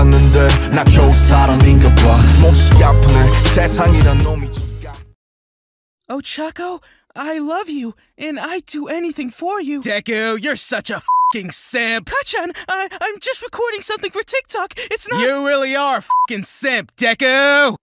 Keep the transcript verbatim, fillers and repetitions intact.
알았는데 나 겨우 사람인가 봐. 몹시 아프네 세상이란 놈이. Oh, Chaco, I love you, and I'd do anything for you. Deku, you're such a f***ing simp. Kachan, I, I'm just recording something for TikTok. It's not- You really are a f***ing simp, Deku!